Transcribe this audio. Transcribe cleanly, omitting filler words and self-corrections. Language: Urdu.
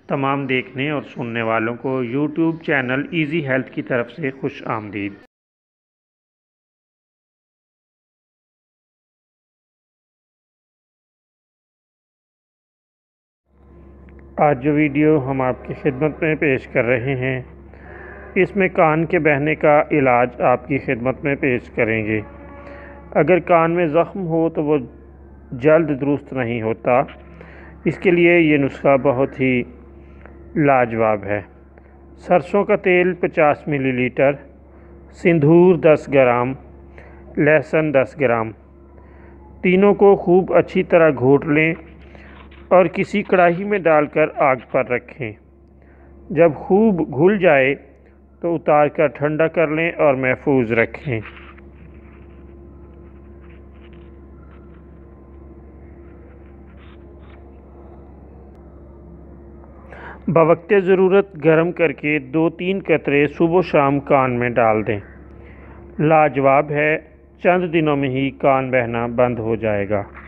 تمام دیکھنے اور سننے والوں کو یوٹیوب چینل ایزی ہیلتھ کی طرف سے خوش آمدید۔ آج جو ویڈیو ہم آپ کی خدمت میں پیش کر رہے ہیں، اس میں کان کے بہنے کا علاج آپ کی خدمت میں پیش کریں گے۔ اگر کان میں زخم ہو تو وہ جلد درست نہیں ہوتا، اس کے لیے یہ نسخہ بہت ہی لاجواب ہے۔ سرسوں کا تیل 50 ملی لیٹر، سندھور 10 گرام، لہسن 10 گرام، تینوں کو خوب اچھی طرح گھوٹ لیں اور کسی کڑاہی میں ڈال کر آگ پر رکھیں۔ جب خوب گھل جائے تو اتار کر ٹھنڈا کر لیں اور محفوظ رکھیں۔ بوقت ضرورت گرم کر کے 2-3 قطرے صبح و شام کان میں ڈال دیں۔ لاجواب ہے، چند دنوں میں ہی کان بہنا بند ہو جائے گا۔